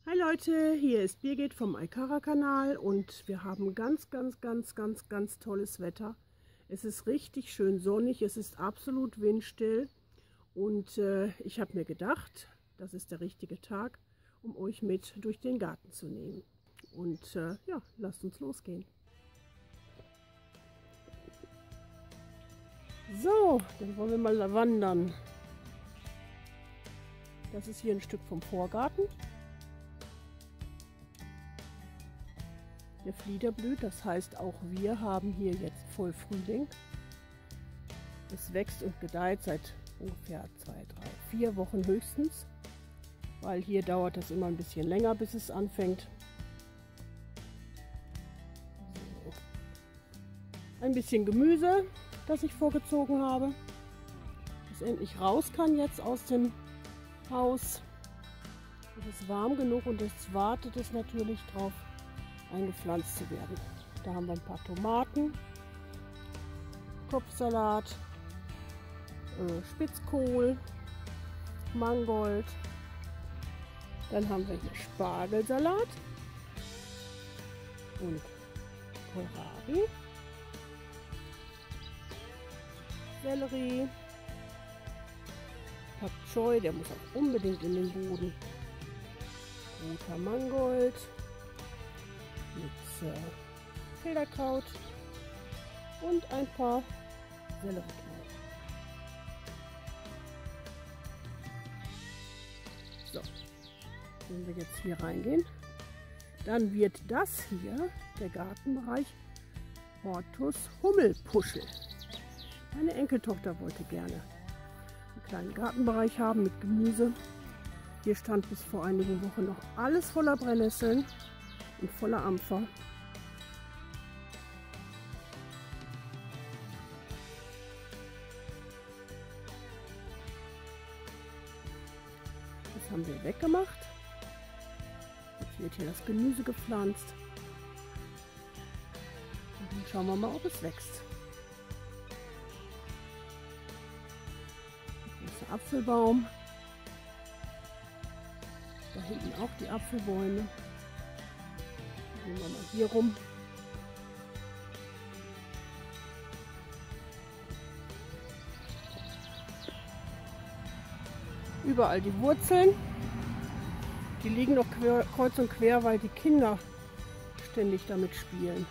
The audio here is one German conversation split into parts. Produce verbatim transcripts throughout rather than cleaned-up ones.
Hi Leute, hier ist Birgit vom Aykara-Kanal und wir haben ganz, ganz, ganz, ganz, ganz tolles Wetter. Es ist richtig schön sonnig, es ist absolut windstill und äh, ich habe mir gedacht, das ist der richtige Tag, um euch mit durch den Garten zu nehmen. Und äh, ja, lasst uns losgehen. So, dann wollen wir mal wandern. Das ist hier ein Stück vom Vorgarten. Der Flieder blüht, das heißt auch wir haben hier jetzt voll Frühling. Es wächst und gedeiht seit ungefähr zwei, drei, vier Wochen höchstens, weil hier dauert das immer ein bisschen länger, bis es anfängt. So. Ein bisschen Gemüse, das ich vorgezogen habe, das endlich raus kann jetzt aus dem Haus. Es ist warm genug und es wartet es natürlich drauf, eingepflanzt zu werden. Da haben wir ein paar Tomaten, Kopfsalat, äh, Spitzkohl, Mangold. Dann haben wir hier Spargelsalat und Kohlrabi, Sellerie, Pak Choi, der muss auch unbedingt in den Boden, roter Mangold mit äh, Federkraut und ein paar Sellerieknollen. So, wenn wir jetzt hier reingehen, dann wird das hier der Gartenbereich Hortus Hummelpuschel. Meine Enkeltochter wollte gerne einen kleinen Gartenbereich haben mit Gemüse. Hier stand bis vor einigen Wochen noch alles voller Brennnesseln und voller Ampfer. Das haben wir weggemacht. Jetzt wird hier das Gemüse gepflanzt. Und dann schauen wir mal, ob es wächst. Ein großer Apfelbaum. Da hinten auch die Apfelbäume. Gehen wir mal hier rum. Überall die Wurzeln. Die liegen noch quer, kreuz und quer, weil die Kinder ständig damit spielen.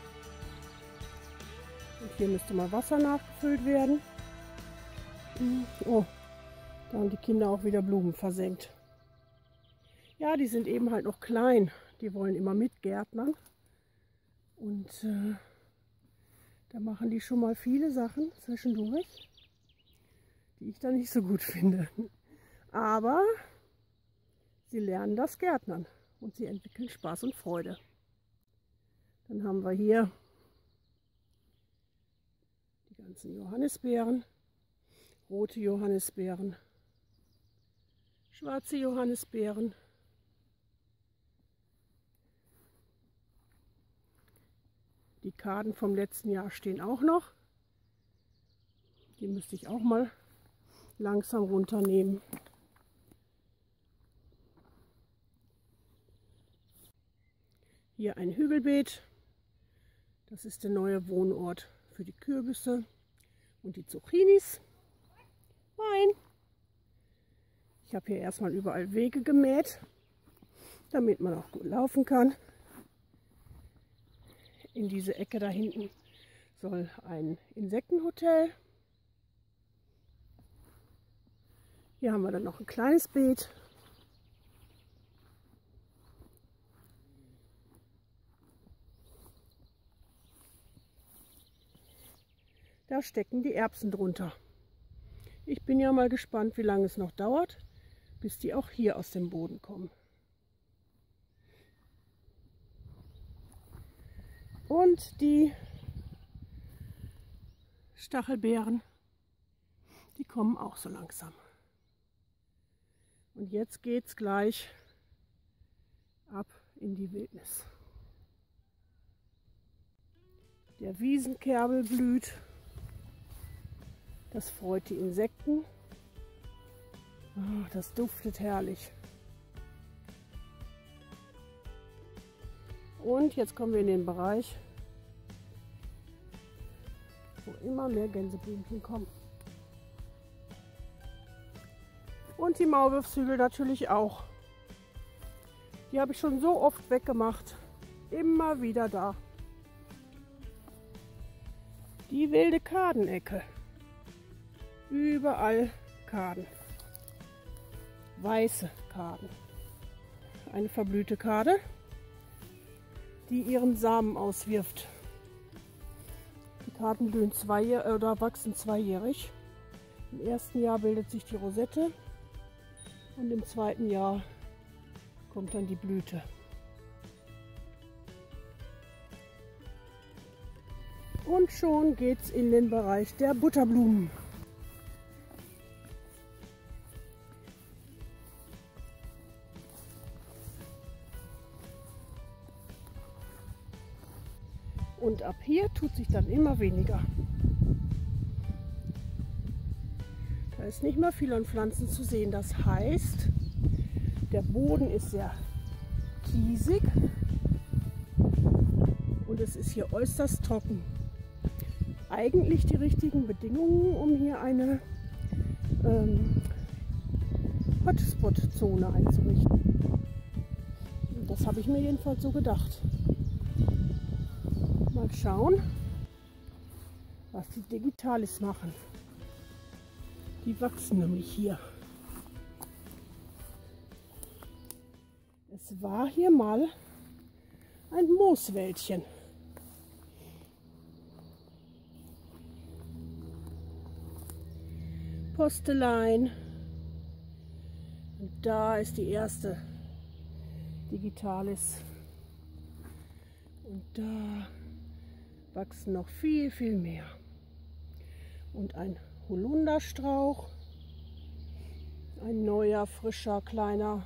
Und hier müsste mal Wasser nachgefüllt werden. Oh, da haben die Kinder auch wieder Blumen versenkt. Ja, die sind eben halt noch klein. Die wollen immer mitgärtnern. Und äh, da machen die schon mal viele Sachen zwischendurch, die ich da nicht so gut finde. Aber sie lernen das Gärtnern und sie entwickeln Spaß und Freude. Dann haben wir hier die ganzen Johannisbeeren, rote Johannisbeeren, schwarze Johannisbeeren. Die Kaden vom letzten Jahr stehen auch noch. Die müsste ich auch mal langsam runternehmen. Hier ein Hügelbeet. Das ist der neue Wohnort für die Kürbisse und die Zucchinis. Moin! Ich habe hier erstmal überall Wege gemäht, damit man auch gut laufen kann. In diese Ecke da hinten soll ein Insektenhotel. Hier haben wir dann noch ein kleines Beet. Da stecken die Erbsen drunter. Ich bin ja mal gespannt, wie lange es noch dauert, bis die auch hier aus dem Boden kommen. Und die Stachelbeeren, die kommen auch so langsam. Und jetzt geht es gleich ab in die Wildnis. Der Wiesenkerbel blüht. Das freut die Insekten. Oh, das duftet herrlich. Und jetzt kommen wir in den Bereich, wo immer mehr Gänseblümchen kommen. Und die Maulwurfshügel natürlich auch. Die habe ich schon so oft weggemacht. Immer wieder da. Die wilde Kardenecke. Überall Karden. Weiße Karden. Eine verblühte Karde, die ihren Samen auswirft. Die Karden blühen zwei oder wachsen zweijährig. Im ersten Jahr bildet sich die Rosette und im zweiten Jahr kommt dann die Blüte. Und schon geht es in den Bereich der Butterblumen. Und ab hier tut sich dann immer weniger. Da ist nicht mehr viel an Pflanzen zu sehen. Das heißt, der Boden ist sehr kiesig und es ist hier äußerst trocken. Eigentlich die richtigen Bedingungen, um hier eine ähm, Hotspot-Zone einzurichten. Und das habe ich mir jedenfalls so gedacht. Mal schauen, was die Digitalis machen. Die wachsen nämlich hier. Es war hier mal ein Mooswäldchen. Postelein. Und da ist die erste Digitalis. Und da wachsen noch viel, viel mehr. Und ein Holunderstrauch. Ein neuer, frischer, kleiner.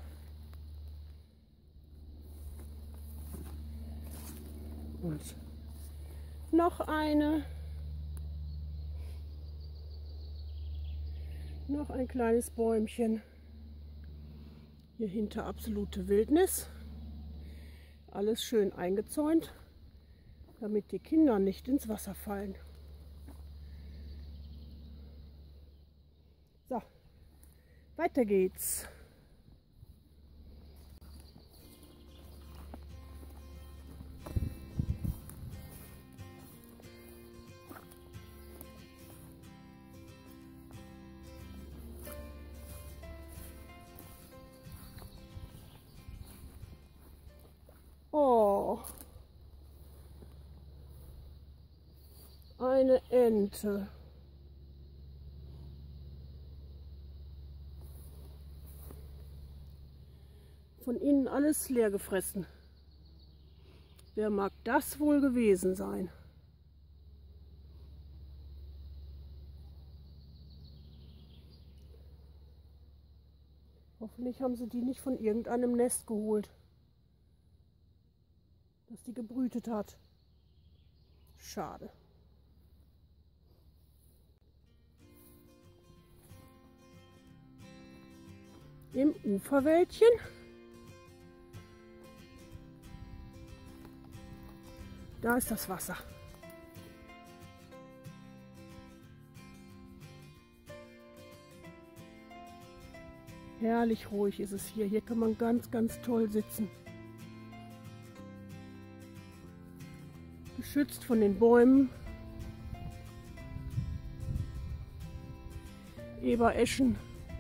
Und noch eine. Noch ein kleines Bäumchen. Hier hinter absolute Wildnis. Alles schön eingezäunt, damit die Kinder nicht ins Wasser fallen. So, weiter geht's. Oh, eine Ente. Von innen alles leer gefressen. Wer mag das wohl gewesen sein? Hoffentlich haben sie die nicht von irgendeinem Nest geholt, dass die gebrütet hat. Schade. Im Uferwäldchen da ist das Wasser. Herrlich ruhig ist es hier. Hier kann man ganz, ganz toll sitzen. Geschützt von den Bäumen. Ebereschen.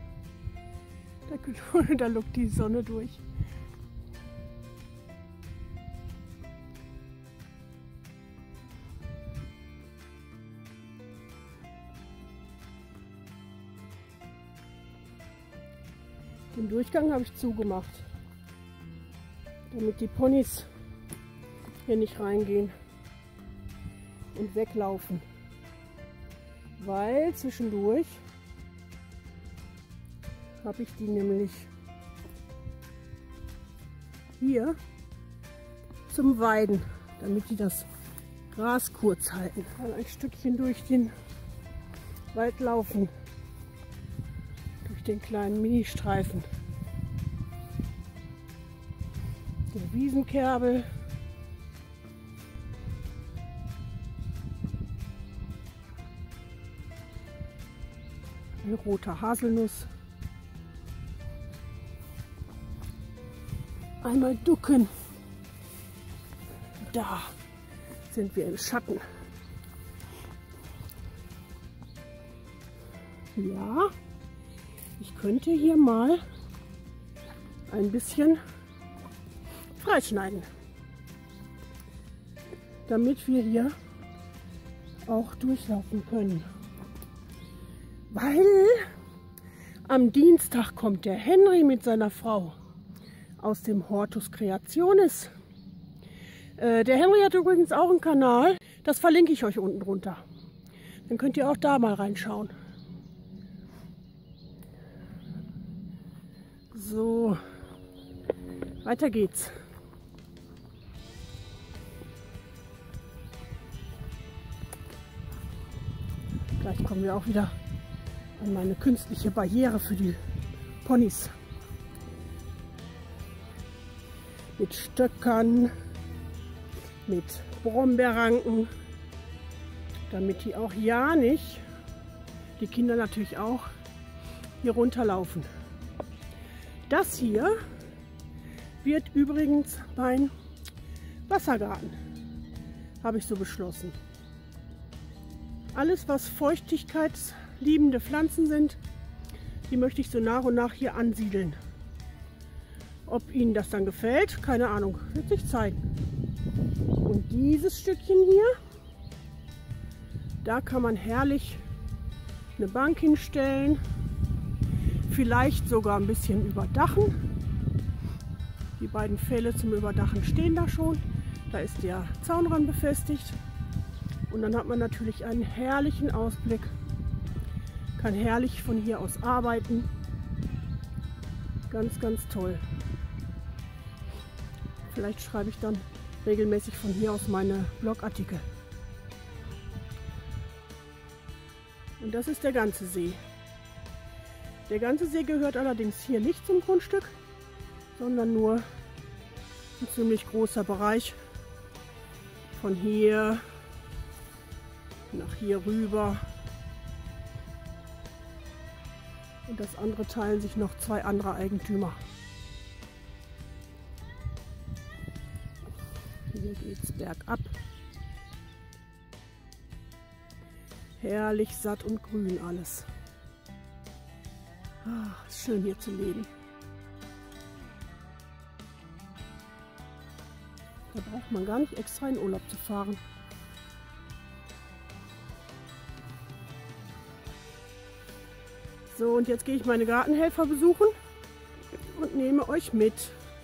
Da, da lockt die Sonne durch. Den Durchgang habe ich zugemacht, damit die Ponys hier nicht reingehen und weglaufen, weil zwischendurch habe ich die nämlich hier zum Weiden, damit die das Gras kurz halten. Dann ein Stückchen durch den Wald laufen, durch den kleinen Ministreifen. Der Wiesenkerbel Ein roter Haselnuss. Einmal ducken. Da sind wir im Schatten. Ja, ich könnte hier mal ein bisschen freischneiden, damit wir hier auch durchlaufen können. Weil am Dienstag kommt der Henry mit seiner Frau aus dem Hortus Creationis. Äh, der Henry hat übrigens auch einen Kanal, das verlinke ich euch unten drunter. Dann könnt ihr auch da mal reinschauen. So, weiter geht's. Gleich kommen wir auch wieder an meine künstliche Barriere für die Ponys. Mit Stöckern, mit Brombeerranken, damit die auch ja nicht, die Kinder natürlich auch, hier runterlaufen. Das hier wird übrigens mein Wassergarten, habe ich so beschlossen. Alles, was feuchtigkeitsliebende Pflanzen sind, die möchte ich so nach und nach hier ansiedeln. Ob Ihnen das dann gefällt, keine Ahnung, wird sich zeigen. Und dieses Stückchen hier, da kann man herrlich eine Bank hinstellen, vielleicht sogar ein bisschen überdachen. Die beiden Pfähle zum Überdachen stehen da schon. Da ist der Zaun dran befestigt. Und dann hat man natürlich einen herrlichen Ausblick. Kann herrlich von hier aus arbeiten. Ganz, ganz toll. Vielleicht schreibe ich dann regelmäßig von hier aus meine Blogartikel. Und das ist der ganze See. Der ganze See gehört allerdings hier nicht zum Grundstück, sondern nur ein ziemlich großer Bereich von hier nach hier rüber. Und das andere teilen sich noch zwei andere Eigentümer. Hier geht es bergab. Herrlich satt und grün alles. Ah, ist schön hier zu leben. Da braucht man gar nicht extra in Urlaub zu fahren. So, und jetzt gehe ich meine Gartenhelfer besuchen und nehme euch mit.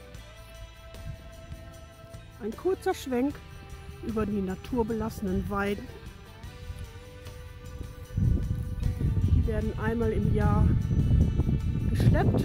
Ein kurzer Schwenk über die naturbelassenen Weiden. Die werden einmal im Jahr geschleppt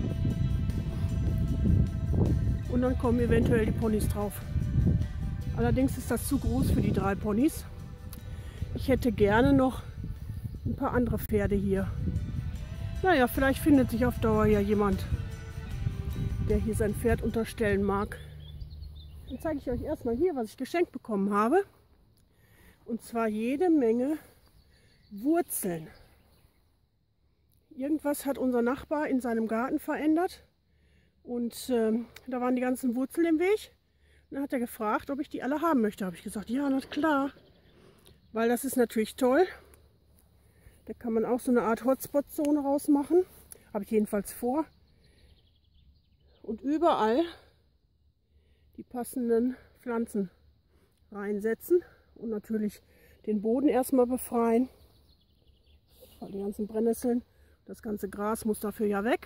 und dann kommen eventuell die Ponys drauf. Allerdings ist das zu groß für die drei Ponys. Ich hätte gerne noch ein paar andere Pferde hier. Naja, vielleicht findet sich auf Dauer ja jemand, der hier sein Pferd unterstellen mag. Dann zeige ich euch erstmal hier, was ich geschenkt bekommen habe. Und zwar jede Menge Wurzeln. Irgendwas hat unser Nachbar in seinem Garten verändert. Und äh, da waren die ganzen Wurzeln im Weg. Und dann hat er gefragt, ob ich die alle haben möchte. Da habe ich gesagt, ja, na klar. Weil das ist natürlich toll. Da kann man auch so eine Art Hotspot-Zone rausmachen. Habe ich jedenfalls vor. Und überall die passenden Pflanzen reinsetzen. Und natürlich den Boden erstmal befreien. Weil die ganzen Brennnesseln, das ganze Gras muss dafür ja weg.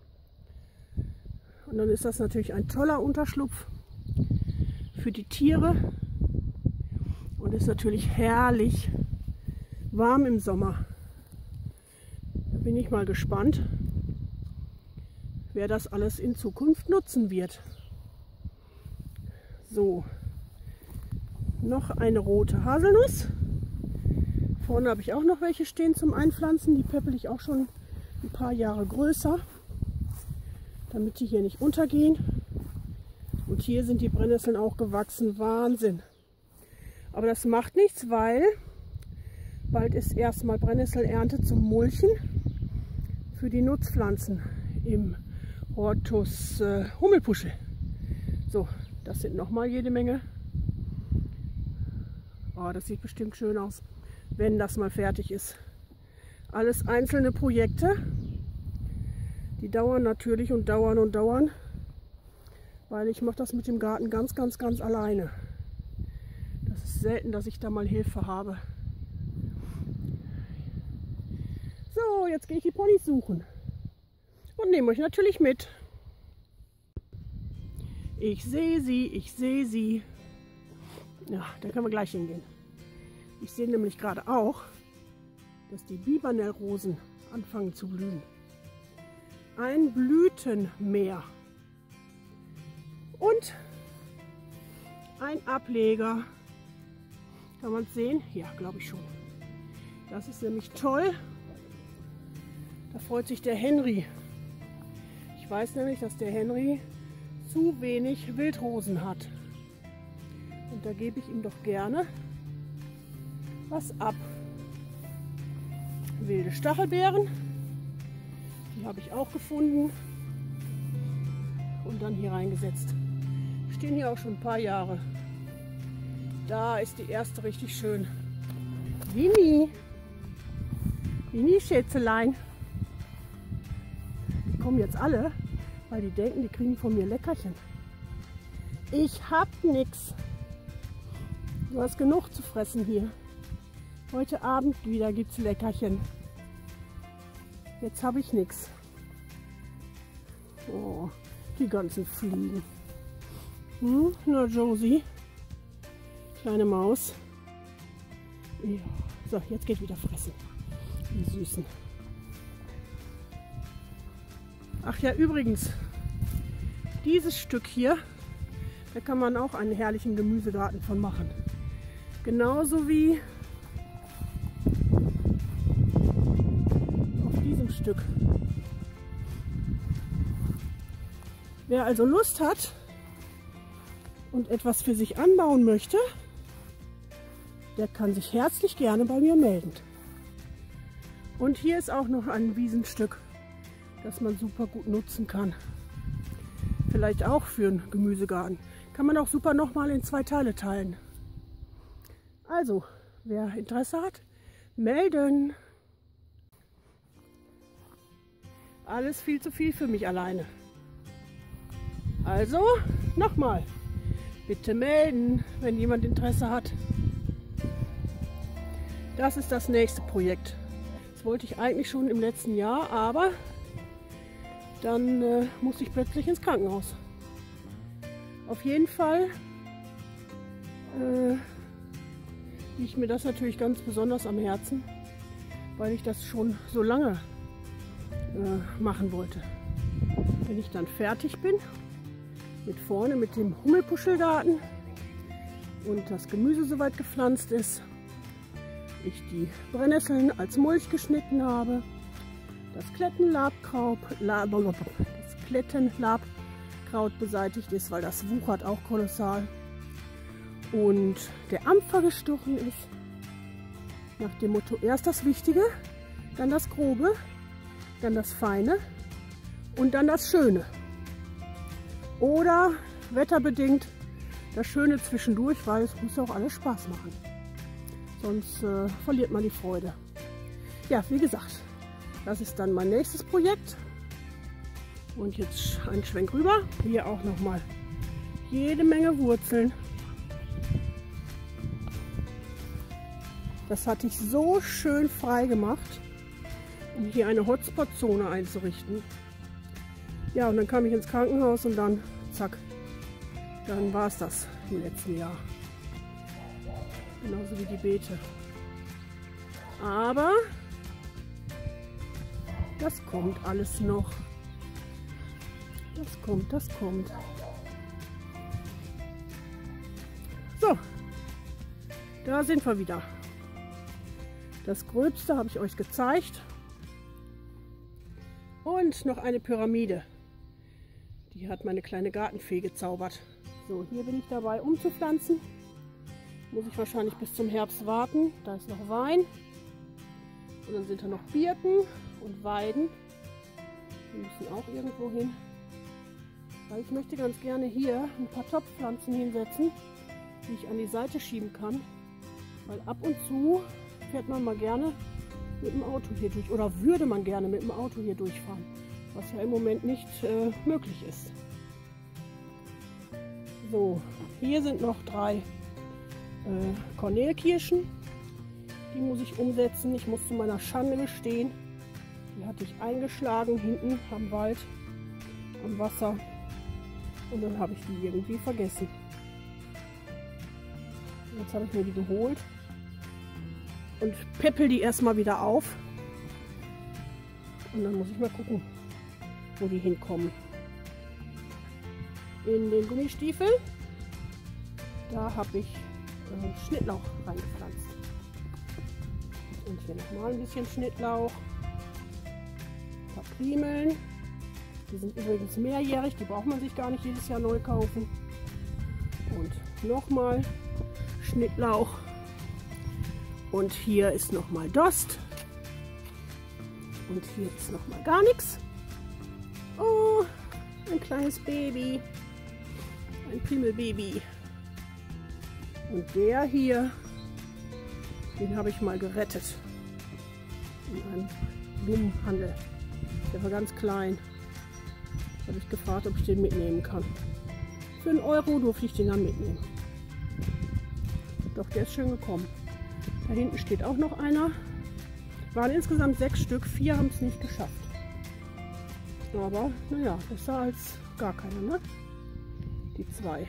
Und dann ist das natürlich ein toller Unterschlupf für die Tiere. Und ist natürlich herrlich warm im Sommer. Da bin ich mal gespannt, wer das alles in Zukunft nutzen wird. So, noch eine rote Haselnuss. Vorne habe ich auch noch welche stehen zum Einpflanzen. Die peppel ich auch schon ein paar Jahre größer, damit die hier nicht untergehen. Und hier sind die Brennnesseln auch gewachsen. Wahnsinn. Aber das macht nichts, weil bald ist erstmal Brennnesselernte zum Mulchen. für die Nutzpflanzen im Hortus äh, Hummelpuschel. So, das sind nochmal jede Menge. Oh, das sieht bestimmt schön aus, wenn das mal fertig ist. Alles einzelne Projekte. Die dauern natürlich und dauern und dauern, weil ich mache das mit dem Garten ganz, ganz, ganz alleine. Das ist selten, dass ich da mal Hilfe habe. So, jetzt gehe ich die Ponys suchen und nehme euch natürlich mit. Ich sehe sie, ich sehe sie. Ja, da können wir gleich hingehen. Ich sehe nämlich gerade auch, dass die Bibernellrosen anfangen zu blühen. Ein Blütenmeer. Und ein Ableger. Kann man es sehen? Ja, glaube ich schon. Das ist nämlich toll. Da freut sich der Henry. Ich weiß nämlich, dass der Henry zu wenig Wildrosen hat. Und da gebe ich ihm doch gerne was ab. Wilde Stachelbeeren, die habe ich auch gefunden und dann hier reingesetzt. Stehen hier auch schon ein paar Jahre. Da ist die erste richtig schön. Winnie, Winnie Schätzelein. Die kommen jetzt alle, weil die denken, die kriegen von mir Leckerchen. Ich hab nix. Du hast genug zu fressen hier. Heute Abend wieder gibt's Leckerchen. Jetzt habe ich nichts. Oh, die ganzen Fliegen. Hm, na Josie, kleine Maus. Ja. So, jetzt geht wieder fressen. Die Süßen. Ach ja, übrigens, dieses Stück hier, da kann man auch einen herrlichen Gemüsegarten von machen. Genauso wie auf diesem Stück. Wer also Lust hat und etwas für sich anbauen möchte, der kann sich herzlich gerne bei mir melden. Und hier ist auch noch ein Wiesenstück, das man super gut nutzen kann. Vielleicht auch für einen Gemüsegarten. Kann man auch super nochmal in zwei Teile teilen. Also, wer Interesse hat, melden. Alles viel zu viel für mich alleine. Also, nochmal, bitte melden, wenn jemand Interesse hat. Das ist das nächste Projekt. Das wollte ich eigentlich schon im letzten Jahr, aber dann äh, musste ich plötzlich ins Krankenhaus. Auf jeden Fall äh, liegt mir das natürlich ganz besonders am Herzen, weil ich das schon so lange äh, machen wollte. Wenn ich dann fertig bin, mit vorne mit dem Hummelpuschelgarten und das Gemüse soweit gepflanzt ist, ich die Brennnesseln als Mulch geschnitten habe, das Klettenlabkraut, das Klettenlabkraut beseitigt ist, weil das wuchert auch kolossal, und der Ampfer gestochen ist, nach dem Motto erst das Wichtige, dann das Grobe, dann das Feine und dann das Schöne. Oder wetterbedingt das Schöne zwischendurch, weil es muss ja auch alles Spaß machen. Sonst äh, verliert man die Freude. Ja, wie gesagt, das ist dann mein nächstes Projekt. Und jetzt ein Schwenk rüber. Hier auch nochmal jede Menge Wurzeln. Das hatte ich so schön frei gemacht, um hier eine Hotspot-Zone einzurichten. Ja, und dann kam ich ins Krankenhaus und dann, zack, dann war es das im letzten Jahr. Genauso wie die Beete. Aber das kommt alles noch. Das kommt, das kommt. So, da sind wir wieder. Das Gröbste habe ich euch gezeigt. Und noch eine Pyramide. Die hat meine kleine Gartenfee gezaubert. So, hier bin ich dabei umzupflanzen. Muss ich wahrscheinlich bis zum Herbst warten. Da ist noch Wein. Und dann sind da noch Birken und Weiden. Die müssen auch irgendwo hin. Weil ich möchte ganz gerne hier ein paar Topfpflanzen hinsetzen, die ich an die Seite schieben kann. Weil ab und zu fährt man mal gerne mit dem Auto hier durch. Oder würde man gerne mit dem Auto hier durchfahren. Was ja im Moment nicht äh, möglich ist. So, hier sind noch drei äh, Kornelkirschen. Die muss ich umsetzen. Ich muss zu meiner Schande gestehen. Die hatte ich eingeschlagen hinten am Wald, am Wasser. Und dann habe ich die irgendwie vergessen. Jetzt habe ich mir die geholt und peppel die erstmal wieder auf. Und dann muss ich mal gucken, wo die hinkommen. In den Gummistiefel, da habe ich äh, Schnittlauch reingepflanzt. Und hier nochmal ein bisschen Schnittlauch. Ein paar Primeln. Die sind übrigens mehrjährig, die braucht man sich gar nicht jedes Jahr neu kaufen. Und nochmal Schnittlauch. Und hier ist nochmal Dost. Und hier ist nochmal gar nichts. Oh, ein kleines Baby. Ein Primelbaby. Und der hier, den habe ich mal gerettet. In einem Blumenhandel. Der war ganz klein. Da habe ich gefragt, ob ich den mitnehmen kann. Für einen Euro durfte ich den dann mitnehmen. Doch, der ist schön gekommen. Da hinten steht auch noch einer. Waren insgesamt sechs Stück, vier haben es nicht geschafft. Aber, naja, besser als gar keiner, ne? Die zwei.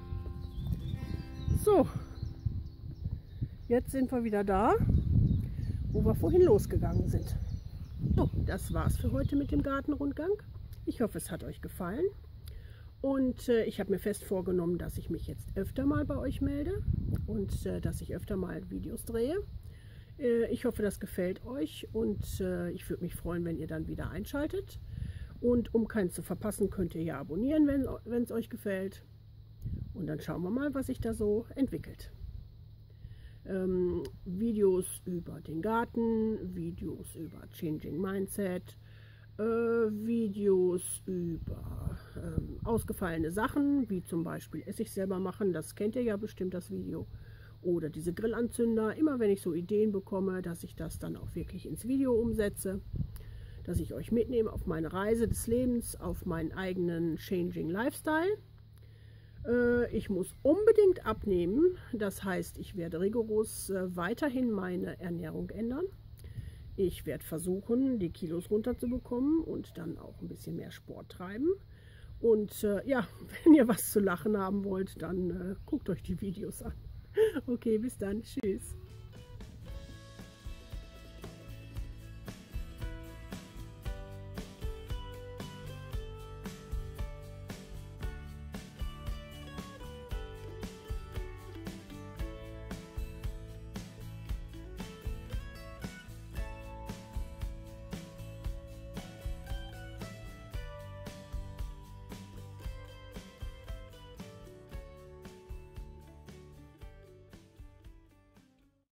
So. Jetzt sind wir wieder da, wo wir vorhin losgegangen sind. So, das war's für heute mit dem Gartenrundgang. Ich hoffe, es hat euch gefallen. Und äh, ich habe mir fest vorgenommen, dass ich mich jetzt öfter mal bei euch melde und äh, dass ich öfter mal Videos drehe. Äh, ich hoffe, das gefällt euch und äh, ich würde mich freuen, wenn ihr dann wieder einschaltet. Und um keinen zu verpassen, könnt ihr ja abonnieren, wenn es euch gefällt. Und dann schauen wir mal, was sich da so entwickelt. Ähm, Videos über den Garten, Videos über Changing Mindset, äh, Videos über ähm, ausgefallene Sachen, wie zum Beispiel Essig selber machen, das kennt ihr ja bestimmt, das Video. Oder diese Grillanzünder, immer wenn ich so Ideen bekomme, dass ich das dann auch wirklich ins Video umsetze, dass ich euch mitnehme auf meine Reise des Lebens, auf meinen eigenen Changing Lifestyle. Äh, ich muss unbedingt abnehmen, das heißt, ich werde rigoros äh, weiterhin meine Ernährung ändern. Ich werde versuchen, die Kilos runterzubekommen und dann auch ein bisschen mehr Sport treiben. Und äh, ja, wenn ihr was zu lachen haben wollt, dann äh, guckt euch die Videos an. Okay, bis dann. Tschüss.